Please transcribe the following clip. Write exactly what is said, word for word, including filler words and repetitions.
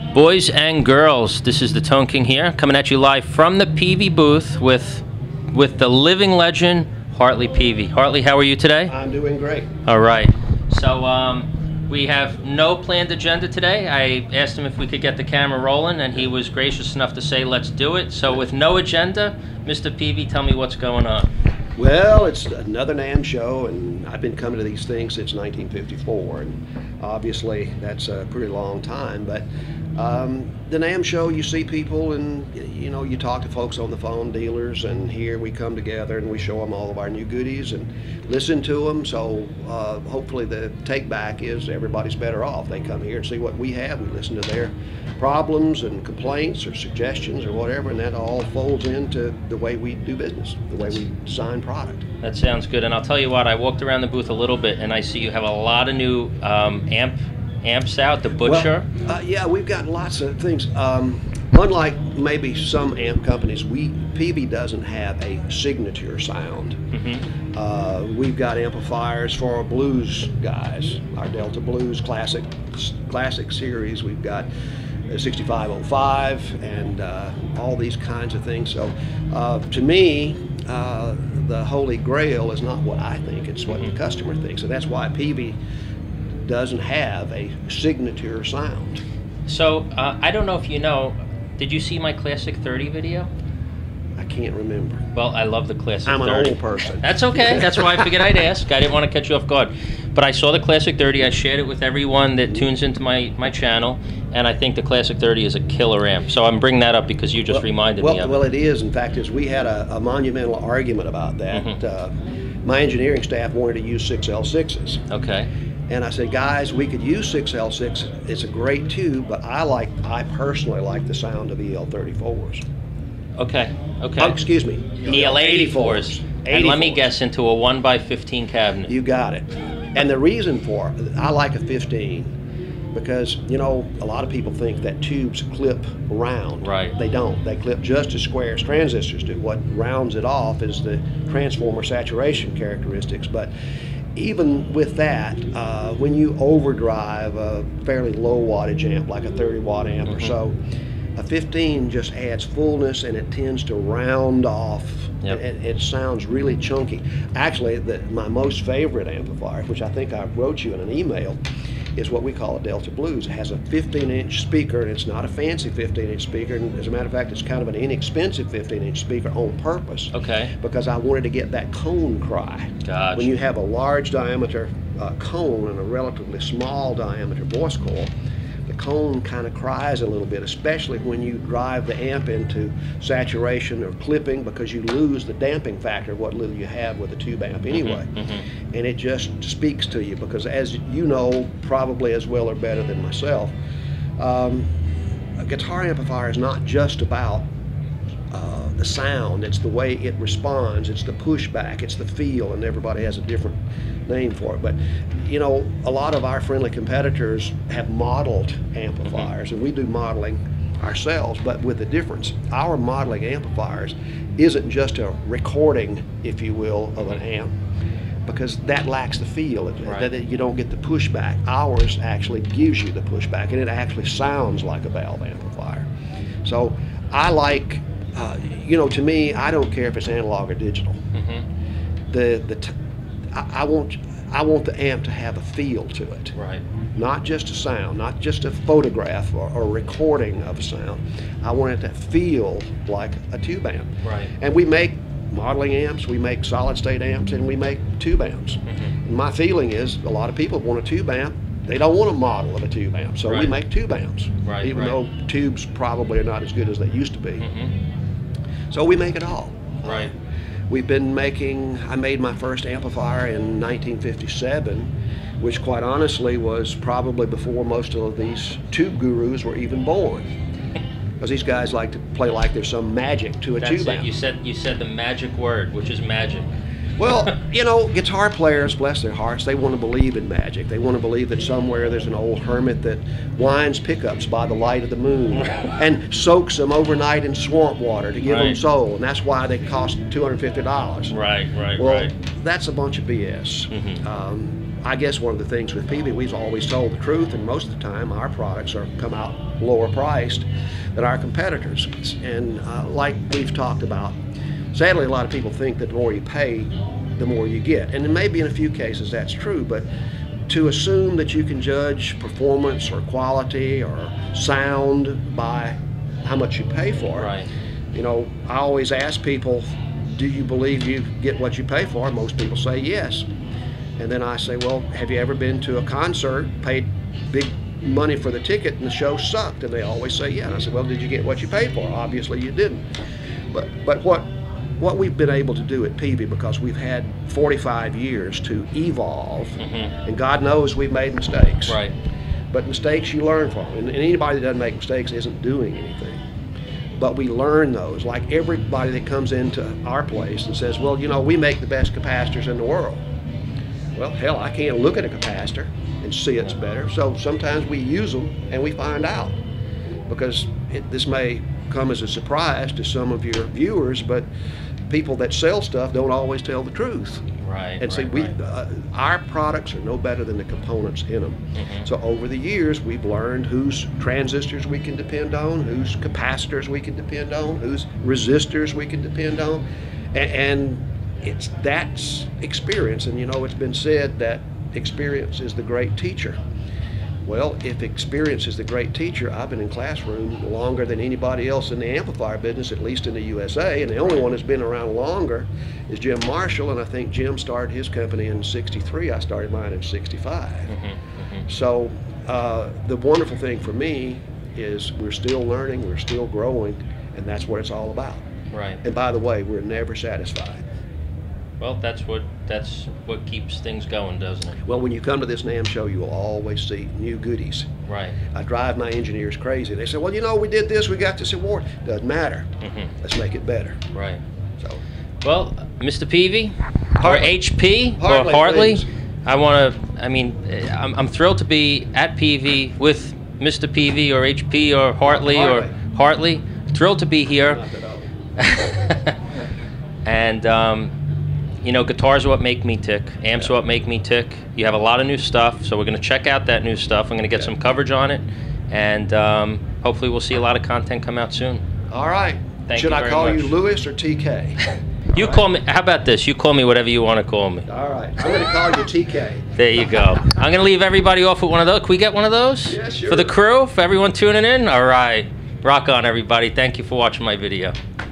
Boys and girls, this is the Tone King here, coming at you live from the Peavey booth with with the living legend, Hartley Peavey. Hartley, how are you today? I'm doing great. All right. So um, we have no planned agenda today. I asked him if we could get the camera rolling, and he was gracious enough to say, let's do it. So with no agenda, Mister Peavey, tell me what's going on. Well, it's another NAMM show, and I've been coming to these things since nineteen fifty-four, and obviously that's a pretty long time, but um, the NAMM show, you see people and, you know, you talk to folks on the phone, dealers, and here we come together and we show them all of our new goodies and listen to them, so uh, hopefully the take back is everybody's better off. They come here and see what we have, we listen to their problems and complaints or suggestions or whatever, and that all folds into the way we do business, the way we design product. That sounds good, and I'll tell you what, I walked around the booth a little bit and I see you have a lot of new um, amp amps out, the Butcher. Well, uh, yeah, we've got lots of things. Um, unlike maybe some amp companies, we Peavey doesn't have a signature sound. Mm-hmm. uh, we've got amplifiers for our blues guys, our Delta Blues Classic Classic series. We've got sixty-five oh five and uh, all these kinds of things. So uh, to me, uh, the Holy Grail is not what I think, it's what the customer thinks. So that's why Peavey doesn't have a signature sound. So uh, I don't know if you know, did you see my Classic thirty video? I can't remember. Well, I love the Classic I'm thirty. an old person. That's okay. That's why I figured I'd ask. I didn't want to catch you off guard. But I saw the Classic thirty. I shared it with everyone that tunes into my, my channel. And I think the Classic thirty is a killer amp. So I'm bringing that up because you just well, reminded well, me of well, it. Well, it is. In fact, is we had a, a monumental argument about that. Mm-hmm. uh, my engineering staff wanted to use six L sixes. Okay. And I said, guys, we could use six L six. It's a great tube, but I like, I personally like the sound of E L thirty-fours. Okay. Okay. Oh, excuse me. E L eighty-fours. And let me guess, into a one by fifteen cabinet. You got it. And the reason for it, I like a fifteen because, you know, a lot of people think that tubes clip round. Right. They don't. They clip just as square as transistors do. What rounds it off is the transformer saturation characteristics. But even with that, uh, when you overdrive a fairly low wattage amp, like a thirty watt amp mm-hmm. or so, a fifteen just adds fullness and it tends to round off. Yep. It, it sounds really chunky. Actually, the, my most favorite amplifier, which I think I wrote you in an email, is what we call a Delta Blues. It has a fifteen inch speaker, and it's not a fancy fifteen inch speaker. And as a matter of fact, it's kind of an inexpensive fifteen inch speaker on purpose. Okay. Because I wanted to get that cone cry. Gotcha. When you have a large diameter uh, cone and a relatively small diameter voice coil, the cone kind of cries a little bit, especially when you drive the amp into saturation or clipping, because you lose the damping factor of what little you have with a tube amp anyway. Mm-hmm, mm-hmm. And it just speaks to you, because as you know, probably as well or better than myself, um, a guitar amplifier is not just about uh, the sound, it's the way it responds, it's the pushback, it's the feel, and everybody has a different name for it. But you know, a lot of our friendly competitors have modeled amplifiers, mm-hmm. and we do modeling ourselves, but with a difference. Our modeling amplifiers isn't just a recording, if you will, of an amp, because that lacks the feel. Right. That you don't get the pushback. Ours actually gives you the pushback, and it actually sounds like a valve amplifier. So I like, uh, you know, to me, I don't care if it's analog or digital. Mm-hmm. The the t I, I want I want the amp to have a feel to it. Right. Not just a sound, not just a photograph or, or recording of a sound. I want it to feel like a tube amp. Right. And we make modeling amps, we make solid state amps, and we make tube amps. Mm-hmm. And my feeling is a lot of people want a tube amp. They don't want a model of a tube amp, so right. we make tube amps. Right, even right. though tubes probably are not as good as they used to be. Mm-hmm. So we make it all. Right. Uh, we've been making, I made my first amplifier in nineteen fifty-seven, which quite honestly was probably before most of these tube gurus were even born. Because these guys like to play like there's some magic to a That's tube it. amp. You said, you said the magic word, which is magic. Well, you know, guitar players, bless their hearts, they want to believe in magic. They want to believe that somewhere there's an old hermit that winds pickups by the light of the moon and soaks them overnight in swamp water to give right. them soul, and that's why they cost two hundred fifty dollars. Right, right, well, right. that's a bunch of B S. Mm-hmm. um, I guess one of the things with Peavey, we've always told the truth, and most of the time our products are come out lower priced than our competitors. And uh, like we've talked about, sadly a lot of people think that the more you pay, the more you get. And maybe in a few cases that's true, but to assume that you can judge performance or quality or sound by how much you pay for it. Right. You know, I always ask people, do you believe you get what you pay for? Most people say yes. And then I say, well, have you ever been to a concert, paid big money for the ticket, and the show sucked? And they always say, yeah. And I said, well, did you get what you paid for? Obviously you didn't. But but what what we've been able to do at Peavey, because we've had forty-five years to evolve, mm-hmm. and God knows we've made mistakes. Right. But mistakes you learn from. And, and anybody that doesn't make mistakes isn't doing anything. But we learn those, like everybody that comes into our place and says, well, you know, we make the best capacitors in the world. Well, hell, I can't look at a capacitor and see it's better. So sometimes we use them and we find out. Because it, this may come as a surprise to some of your viewers, but people that sell stuff don't always tell the truth. Right. And right, see, we, right. uh, our products are no better than the components in them. Mm-hmm. So over the years, we've learned whose transistors we can depend on, whose capacitors we can depend on, whose resistors we can depend on, and, and it's that's experience. And you know, it's been said that experience is the great teacher. Well, if experience is the great teacher, I've been in classroom longer than anybody else in the amplifier business, at least in the U S A, and the only one that's been around longer is Jim Marshall, and I think Jim started his company in sixty-three, I started mine in sixty-five. Mm-hmm, mm-hmm. So uh, the wonderful thing for me is we're still learning, we're still growing, and that's what it's all about. Right. And by the way, we're never satisfied. Well, that's what that's what keeps things going, doesn't it? Well, when you come to this NAMM show, you will always see new goodies. Right. I drive my engineers crazy. They say, well, you know, we did this, we got this award. Doesn't matter. Mm-hmm. Let's make it better. Right. So, well, Mister Peavey, or Hartley. H P, Hartley, or Hartley, please. I want to, I mean, I'm, I'm thrilled to be at Peavey with Mister Peavey, or H P, or Hartley, Hartley. or Hartley. Thrilled to be here. Not that old. And, um, you know, guitars are what make me tick. Amps Yeah. are what make me tick. You have a lot of new stuff, so we're going to check out that new stuff. I'm going to get Yeah. some coverage on it, and um, hopefully we'll see a lot of content come out soon. All right. Thank Should you I very call much. you Louis or T K? You All call right. me, how about this? You call me whatever you want to call me. All right. I'm going to call you T K. There you go. I'm going to leave everybody off with one of those. Can we get one of those? Yeah, sure. For the crew, for everyone tuning in? All right. Rock on, everybody. Thank you for watching my video.